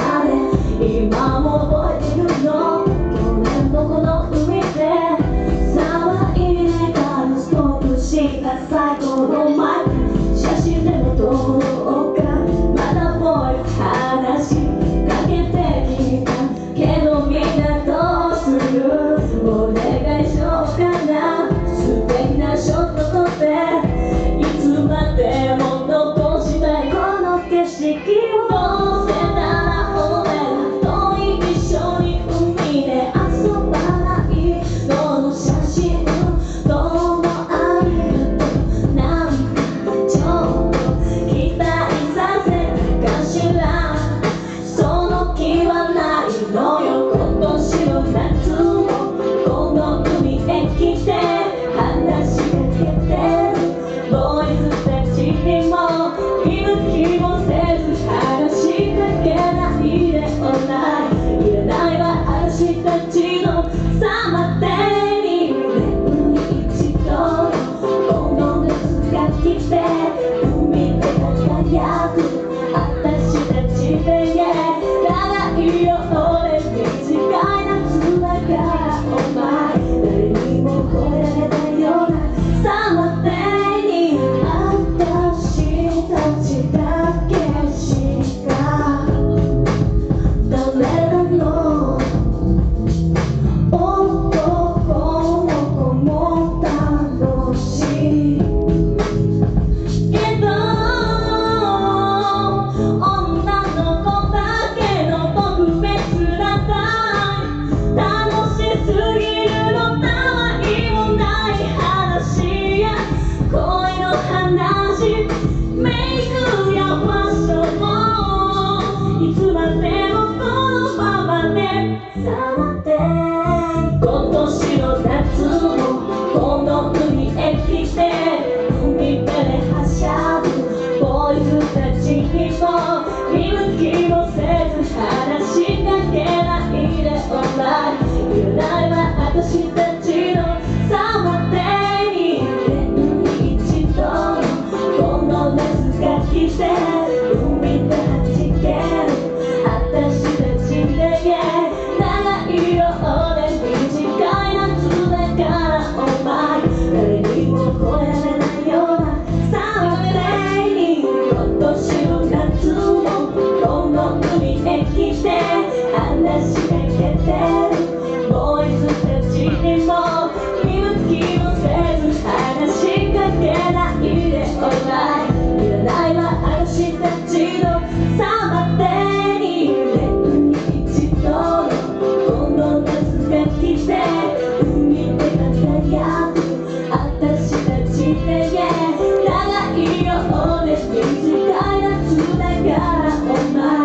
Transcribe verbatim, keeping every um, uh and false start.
まで今も覚えてるの。去年のこの海で騒いでからストップした最後のマイク、写真でもどうかまだボイス話しかけてきたけどみんなどうする？お願いしようかな。素敵なショット撮っていつまでも残したいこの景色を。どうせなら俺らと一緒に海で遊ばないのの写真どうもありがとう。なんかちょっと期待させたかしら。その気はないのよ。今年の夏もこの海へ来て話しかけてるボーイズたちにも見向きもせず話しかけないでおない。いらないわ私たちのサマーデーに年に一度この夏が来て海で輝く私たちで長いよ俺短い夏だからお前誰にも超えられないようなサマーデーに私たちだけしかダメなの。男の子も楽しいけど女の子だけの特別なタイム楽しすぎるのたわいもない話や恋の話メイクやファッションもいつまでもこのままでさまて今年の夏もこの海へ来て海辺ではしゃぐボーイズたちにも見向きもせず話しかけないでお前いらないわ私たちのサマーデーに年に一度この夏が来て海ではじける私たちで長いよ俺短い夏だからお前誰にも超えられないようなサマーデーに今年の夏もこの海へ来て話しかけてるボーイズたちにも見向きもせず話しかけないでお前いらないわ私たちのサマーデーに年に一度のこの夏が来て海で輝く私たちで長いよ俺短い夏だからお前